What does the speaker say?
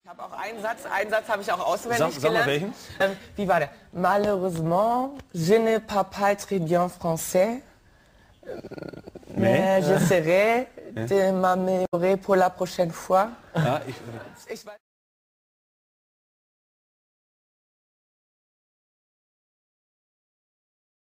Ich habe auch einen Satz habe ich auch auswendig Sag mal gelernt. welchen? Wie war der? Malheureusement, je ne parle pas très bien français, mais j'essaierai de m'améliorer pour la prochaine fois. Ja, Ich weiß